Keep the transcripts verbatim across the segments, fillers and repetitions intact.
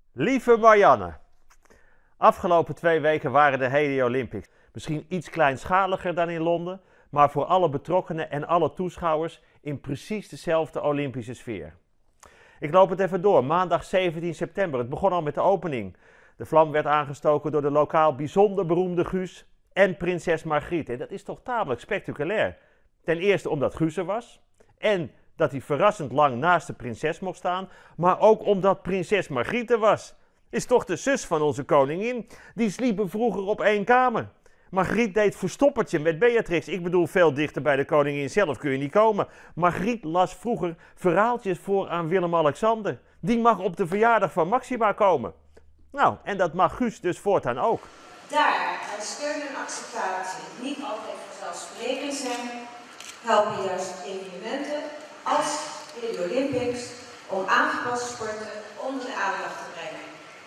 Lieve Marianne, afgelopen twee weken waren de Helio Olympics. Misschien iets kleinschaliger dan in Londen, maar voor alle betrokkenen en alle toeschouwers in precies dezelfde Olympische sfeer. Ik loop het even door. Maandag zeventien september. Het begon al met de opening. De vlam werd aangestoken door de lokaal bijzonder beroemde Guus en prinses Margriet. En dat is toch tamelijk spectaculair. Ten eerste omdat Guus er was en dat hij verrassend lang naast de prinses mocht staan, maar ook omdat prinses Margriet er was. Is toch de zus van onze koningin? Die sliepen vroeger op één kamer. Margriet deed verstoppertje met Beatrix. Ik bedoel, veel dichter bij de koningin zelf kun je niet komen. Margriet las vroeger verhaaltjes voor aan Willem-Alexander. Die mag op de verjaardag van Maxima komen. Nou, en dat mag Guus dus voortaan ook. Daar waar steun en acceptatie niet altijd vanzelfsprekend zijn, helpen juist evenementen als de Olympics om aangepaste sporten onder de aandacht te brengen.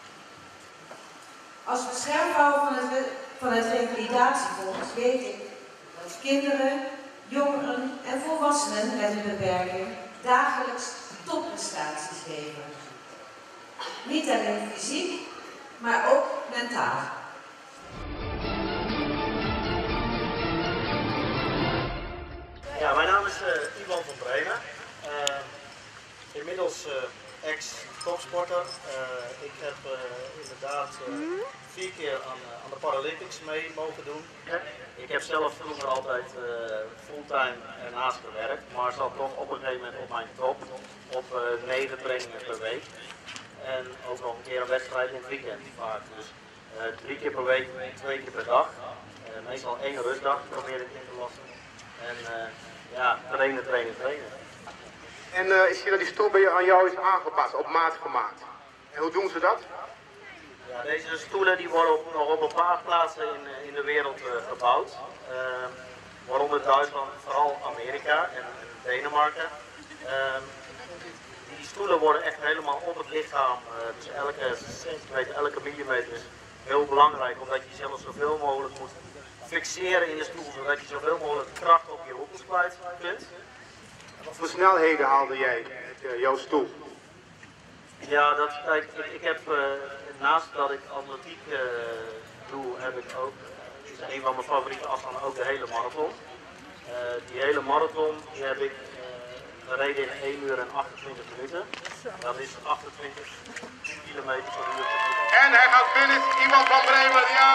Als beschermvrouw van het, van het Revalidatiefonds weet ik dat kinderen, jongeren en volwassenen met een beperking dagelijks topprestaties leveren. Niet alleen fysiek, maar ook mentaal. Ja, mijn naam is uh, Ivan van Bremen. Uh, inmiddels uh, ex-topsporter. Uh, ik heb uh, inderdaad uh, vier keer aan, uh, aan de Paralympics mee mogen doen. Ik heb zelf vroeger altijd uh, fulltime ernaast gewerkt, maar zat toch op een gegeven moment op mijn top op uh, negen trainingen per week. En ook nog een keer een wedstrijd in het weekend vaak. Dus uh, drie keer per week, twee keer per dag. Uh, meestal één rustdag probeer ik in te lassen. En uh, ja, trainen, trainen, trainen. En uh, is hier die stoel bij je aan jou is aangepast, op maat gemaakt? En hoe doen ze dat? Ja, deze stoelen die worden op, nog op een paar plaatsen in, in de wereld uh, gebouwd. Uh, waaronder Duitsland, vooral Amerika en, en Denemarken. Uh, die stoelen worden echt helemaal op het lichaam, uh, dus elke centimeter, elke millimeter is heel belangrijk, omdat je zelf zoveel mogelijk moet fixeren in de stoel, zodat je zoveel mogelijk kracht op je hoepels kwijt kunt. Wat voor snelheden haalde jij met uh, jouw stoel? Ja, dat, kijk, ik, ik heb uh, naast dat ik atletiek uh, doe, heb ik ook, uh, is een van mijn favoriete afstanden, ook de hele marathon. Uh, die hele marathon die heb ik uh, gereden in één uur en achtentwintig minuten. Dat is achtentwintig kilometer per uur. En hij gaat binnen, iemand van Bremen, ja!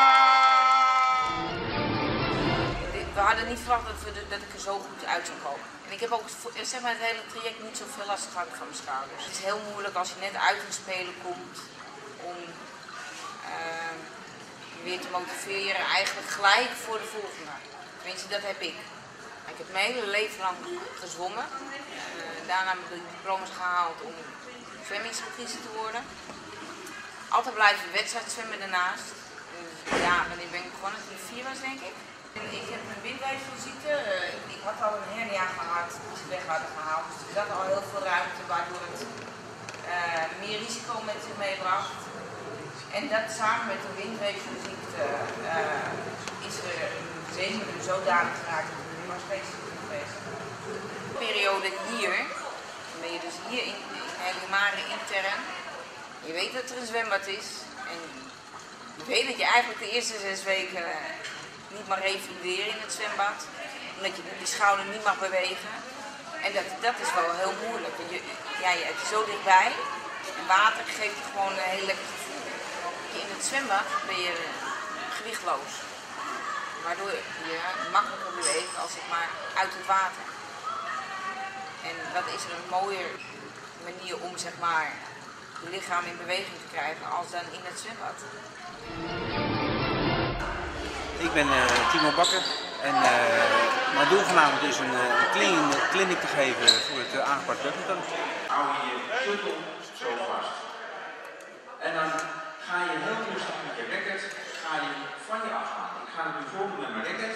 We hadden niet verwacht dat, we de, dat ik er zo goed uit zou komen. En ik heb ook zeg maar, het hele traject niet zoveel last gehad van mijn schouders. Het is heel moeilijk als je net uit een spelen komt om uh, je weer te motiveren, eigenlijk gelijk voor de volgende. Tenminste, dat heb ik. Ik heb mijn hele leven lang gezwommen. Uh, daarna heb ik diploma's gehaald om zwemminstructrice te worden. Altijd blijven wedstrijd zwemmen daarnaast. Dus ja, wanneer ben ik begonnen? Toen ik vier was, denk ik. Ik heb een bindweefselziekte. Uh, ik had al een hernia gehad die ze weg hadden gehaald. Dus er zat al heel veel ruimte waardoor het uh, meer risico met zich meebracht. En dat samen met de bindweefselziekte uh, is er een zenuwen zodanig geraakt dat ik nu maar steeds ziek geweest. De periode hier, dan ben je dus hier in, in Helimare intern. Je weet dat er een zwembad is. En je weet dat je eigenlijk de eerste zes weken uh, niet mag revalideren in het zwembad, omdat je die schouder niet mag bewegen. En dat, dat is wel heel moeilijk. Je, ja, je hebt je zo dichtbij en water geeft je gewoon een heel lekker gevoel. In het zwembad ben je gewichtloos, waardoor je makkelijker beweegt als het maar uit het water. En dat is een mooie manier om zeg maar je lichaam in beweging te krijgen als dan in het zwembad. Ik ben uh, Timo Bakker en uh, mijn doel vanavond is een, uh, een clinic, clinic te geven voor het uh, aangepast badminton. Hou je je sleutel zo vast. En dan ga je heel rustig met je racket ga je van je afhalen. Ik ga het nu voordoen met mijn racket.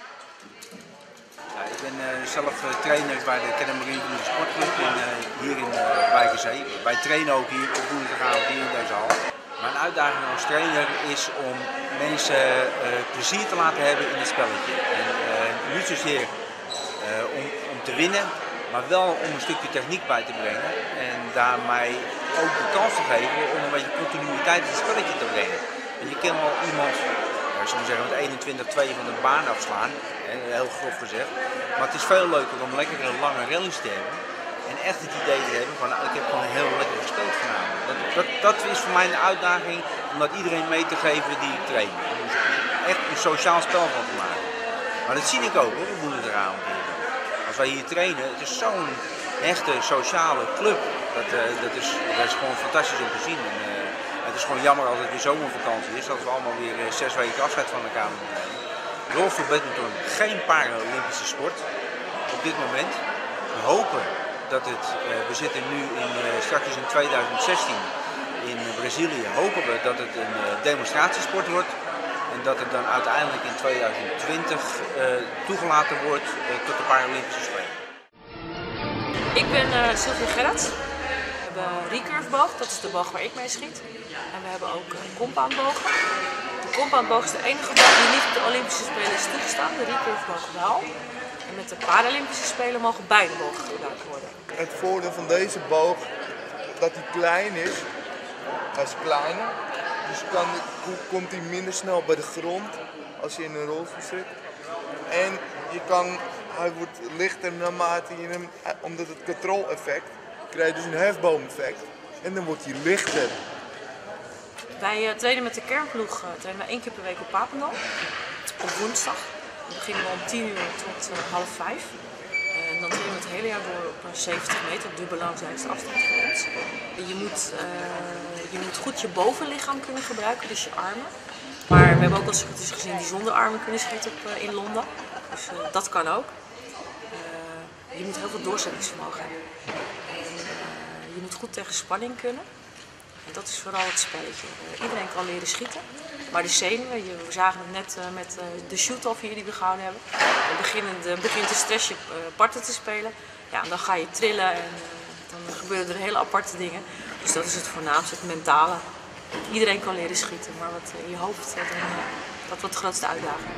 Ja, ik ben uh, zelf uh, trainer bij de Kennemerien van de Sportclub in, uh, hier in uh, Wijkenzee. Wij trainen ook hier op woensdagavond hier in deze hal. Mijn uitdaging als trainer is om mensen uh, plezier te laten hebben in het spelletje. En, uh, niet zozeer uh, om, om te winnen, maar wel om een stukje techniek bij te brengen. En daarmee ook de kans te geven om een beetje continuïteit in het spelletje te brengen. Want je kan wel iemand, ja, ik zou zeggen, met eenentwintig twee van de baan afslaan, heel grof gezegd. Maar het is veel leuker om lekker een lange rallies te hebben. En echt het idee te hebben van, nou, ik heb gewoon heel lekker gespeeld vanavond. Dat, dat, dat is voor mij een uitdaging om dat iedereen mee te geven die ik train. Dus echt een sociaal spel van te maken. Maar dat zie ik ook hoor, op woensdagavond. Als wij hier trainen, het is zo'n echte sociale club. Dat, uh, dat, is, dat is gewoon fantastisch om te zien. En, uh, het is gewoon jammer als het weer zomervakantie is, dat we allemaal weer uh, zes weken afscheid van elkaar moeten nemen. Rolstoel badminton, geen Paralympische sport op dit moment. We hopen dat het, uh, we zitten nu in, uh, straks in tweeduizend zestien in Brazilië, hopen we dat het een uh, demonstratiesport wordt. En dat het dan uiteindelijk in tweeduizend twintig uh, toegelaten wordt uh, tot de Paralympische Spelen. Ik ben uh, Sylvia Gerrits. We hebben recurve boog, dat is de boog waar ik mee schiet. En we hebben ook uh, compoundbogen. De compoundboog is de enige boog die niet op de Olympische Spelen is toegestaan, de recurve boog wel. En met de Paralympische Spelen mogen beide bogen gebruikt worden. Het voordeel van deze boog dat hij klein is, hij is kleiner. Dus kan, komt hij minder snel bij de grond als je in een rolstoel zit. En je kan, hij wordt lichter naarmate je hem, omdat het control-effect, krijg je dus een hefboom-effect. En dan wordt hij lichter. Wij uh, trainen met de kernploeg uh, trainen we één keer per week op Papendal. Op woensdag. Dan beginnen we om tien uur tot uh, half vijf. En dan trainen we het hele jaar door op uh, zeventig meter, de belangrijkste afstand voor ons. Je moet, uh, je moet goed je bovenlichaam kunnen gebruiken, dus je armen. Maar we hebben ook wel eens gezien die zonder armen kunnen schieten op, uh, in Londen. Dus uh, dat kan ook. Uh, je moet heel veel doorzettingsvermogen hebben. En, uh, je moet goed tegen spanning kunnen. En dat is vooral het spelletje. Uh, iedereen kan leren schieten. Maar de zenuwen, je, we zagen het net uh, met uh, de shoot-off hier die we gehouden hebben. Dan begint, uh, begint de stressje uh, parten te spelen. Ja, en dan ga je trillen en uh, dan gebeuren er hele aparte dingen. Dus dat is het voornaamste, het mentale. Iedereen kan leren schieten, maar wat in je hoofd, uh, dan, uh, dat wordt de grootste uitdaging.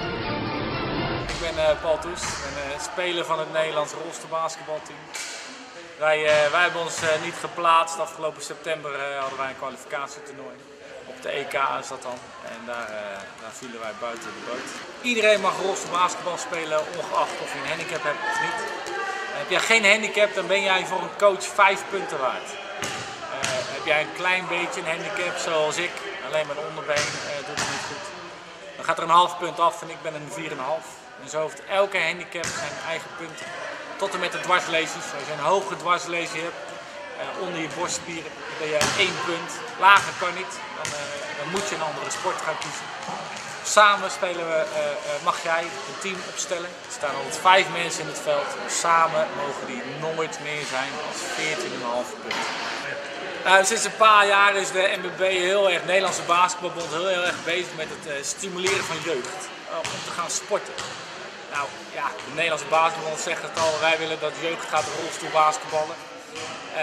Ik ben uh, Paul Toes, ik ben uh, speler van het Nederlands rolstoelbasketbalteam. Wij, uh, wij hebben ons uh, niet geplaatst. Afgelopen september uh, hadden wij een kwalificatietoernooi. Op de E K is dat dan. En daar, uh, daar vielen wij buiten de boot. Iedereen mag rolstoelbasketbal spelen, ongeacht of je een handicap hebt of niet. En heb jij geen handicap, dan ben jij voor een coach vijf punten waard. Uh, heb jij een klein beetje een handicap, zoals ik, alleen mijn onderbeen uh, doet het niet goed. Dan gaat er een half punt af en ik ben een vier komma vijf. En zo heeft elke handicap zijn eigen punten. Tot en met de dwarslesies. Als je een hoge dwarslesie hebt, uh, onder je borstspieren, dan ben je één punt. Lager kan niet, dan, uh, dan moet je een andere sport gaan kiezen. Samen spelen we, uh, uh, mag jij een team opstellen. Er staan altijd vijf mensen in het veld. Samen mogen die nooit meer zijn dan veertien komma vijf punten. Uh, sinds een paar jaar is de N B B heel erg, Nederlandse Basketbalbond, heel, heel erg bezig met het uh, stimuleren van jeugd. Uh, om te gaan sporten. Nou ja, de Nederlandse Basketbalbond zegt het al, wij willen dat jeugd gaat rolstoelbasketballen. Uh,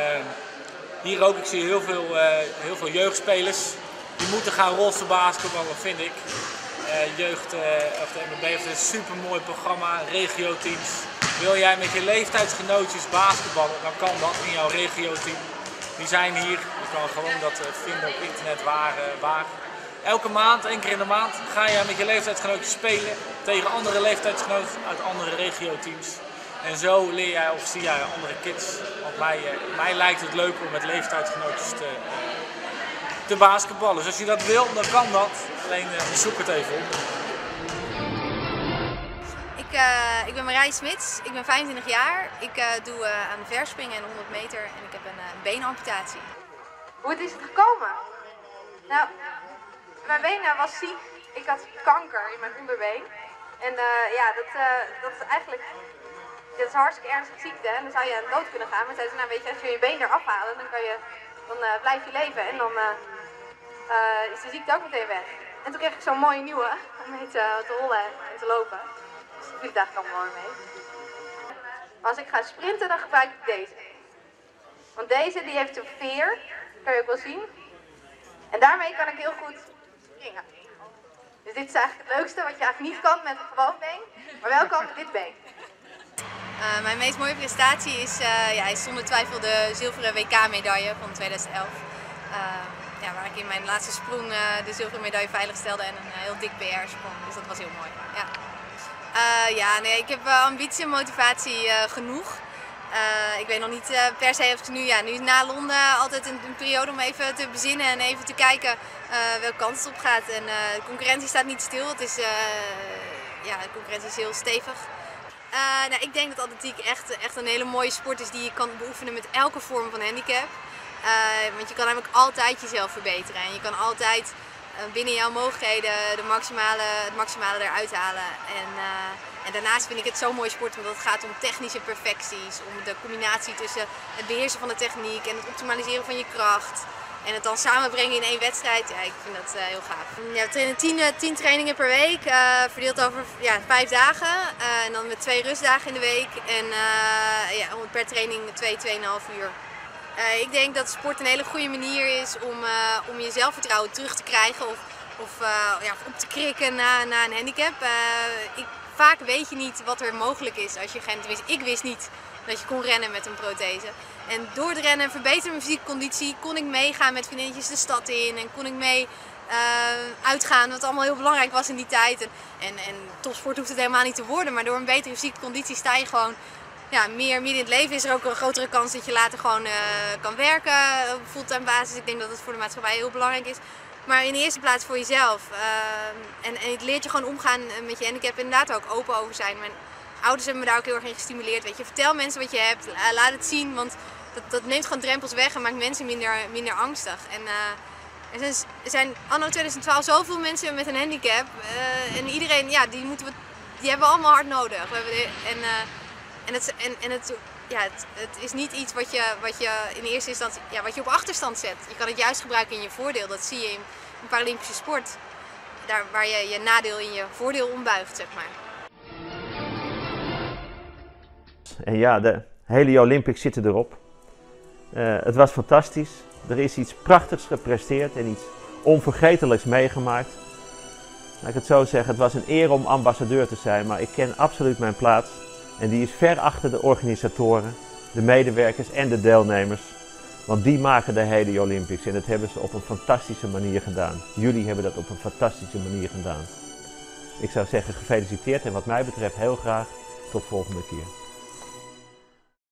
hier ook, ik zie heel veel, uh, heel veel jeugdspelers. Die moeten gaan rolstoelbasketballen, vind ik. Uh, jeugd, uh, of de N B B heeft een super mooi programma, regioteams. Wil jij met je leeftijdsgenootjes basketballen, dan kan dat in jouw regioteam. Die zijn hier, je kan gewoon dat uh, vinden op internet waar, uh, waar. Elke maand, één keer in de maand, ga je met je leeftijdsgenootjes spelen tegen andere leeftijdsgenoten uit andere regioteams. En zo leer jij of zie jij andere kids. Want mij, uh, mij lijkt het leuk om met leeftijdsgenootjes te, uh, te basketballen. Dus als je dat wil, dan kan dat. Alleen uh, zoek het even op. Ik, uh, ik ben Marije Smits, ik ben vijfentwintig jaar. Ik uh, doe uh, aan de verspringen en honderd meter en ik heb een uh, beenamputatie. Hoe het is het gekomen? Nou, mijn been was ziek. Ik had kanker in mijn onderbeen. En uh, ja, dat, uh, dat is eigenlijk dat is een hartstikke ernstige ziekte. En dan zou je aan de dood kunnen gaan. Maar zeiden ze, nou weet je, als je je been eraf halen, dan, kan je, dan uh, blijf je leven. En dan uh, uh, is de ziekte ook meteen weg. En toen kreeg ik zo'n mooie nieuwe om mee te, te rollen en te lopen. Dus dat viel ik eigenlijk allemaal mooi mee. Maar als ik ga sprinten, dan gebruik ik deze. Want deze die heeft een veer, dat kan je ook wel zien. En daarmee kan ik heel goed springen. Dus dit is eigenlijk het leukste wat je eigenlijk niet kan met een gewoon been, maar wel kan met dit been. Uh, mijn meest mooie prestatie is, uh, ja, is zonder twijfel de zilveren W K-medaille van tweeduizend elf. Uh, ja, waar ik in mijn laatste sprong uh, de zilveren medaille veilig stelde en een uh, heel dik P R sprong. Dus dat was heel mooi. Ja, uh, ja nee, ik heb uh, ambitie en motivatie uh, genoeg. Uh, ik weet nog niet uh, per se of ik nu, ja, nu na Londen altijd een, een periode om even te bezinnen en even te kijken uh, welke kant het op gaat. En uh, de concurrentie staat niet stil. Het is, uh, ja, de concurrentie is heel stevig. Uh, nou, ik denk dat atletiek echt, echt een hele mooie sport is die je kan beoefenen met elke vorm van handicap. Uh, want je kan namelijk altijd jezelf verbeteren en je kan altijd uh, binnen jouw mogelijkheden de maximale, het maximale eruit halen. En, uh, en daarnaast vind ik het zo'n mooi sport omdat het gaat om technische perfecties, om de combinatie tussen het beheersen van de techniek en het optimaliseren van je kracht. En het dan samenbrengen in één wedstrijd, ja, ik vind dat uh, heel gaaf. Ja, we trainen tien, uh, tien trainingen per week, uh, verdeeld over ja, vijf dagen. Uh, en dan met twee rustdagen in de week. En uh, ja, per training twee, tweeënhalf uur. Uh, ik denk dat sport een hele goede manier is om, uh, om je zelfvertrouwen terug te krijgen of, of uh, ja, op te krikken na, na een handicap. Uh, ik, vaak weet je niet wat er mogelijk is als je geen, tenminste, ik wist niet dat je kon rennen met een prothese. En door het rennen en verbeteren mijn fysieke conditie kon ik meegaan met vriendinnetjes de stad in en kon ik mee uh, uitgaan, wat allemaal heel belangrijk was in die tijd. En, en, en topsport hoeft het helemaal niet te worden, maar door een betere fysieke conditie sta je gewoon ja, meer midden in het leven. Is er ook een grotere kans dat je later gewoon uh, kan werken op fulltime basis. Ik denk dat het voor de maatschappij heel belangrijk is. Maar in de eerste plaats voor jezelf. Uh, en, en het leert je gewoon omgaan met je handicap en inderdaad ook open over zijn. Mijn ouders hebben me daar ook heel erg in gestimuleerd. Weet je, vertel mensen wat je hebt, laat het zien, want dat, dat neemt gewoon drempels weg en maakt mensen minder, minder angstig. En, uh, er zijn, er zijn anno tweeduizend twaalf zoveel mensen met een handicap uh, en iedereen, ja, die, moeten we, die hebben we allemaal hard nodig. We hebben de, en, uh, en, het, en, en het, ja, het, het is niet iets wat je, wat je in eerste instantie ja, wat je op achterstand zet. Je kan het juist gebruiken in je voordeel. Dat zie je in, in Paralympische sport. Daar waar je je nadeel in je voordeel ombuigt, zeg maar. En ja, de hele Olympics zitten erop. Uh, het was fantastisch. Er is iets prachtigs gepresteerd en iets onvergetelijks meegemaakt. Laat ik het zo zeggen, het was een eer om ambassadeur te zijn, maar ik ken absoluut mijn plaats. En die is ver achter de organisatoren, de medewerkers en de deelnemers. Want die maken de hele Olympics en dat hebben ze op een fantastische manier gedaan. Jullie hebben dat op een fantastische manier gedaan. Ik zou zeggen gefeliciteerd en wat mij betreft heel graag tot volgende keer.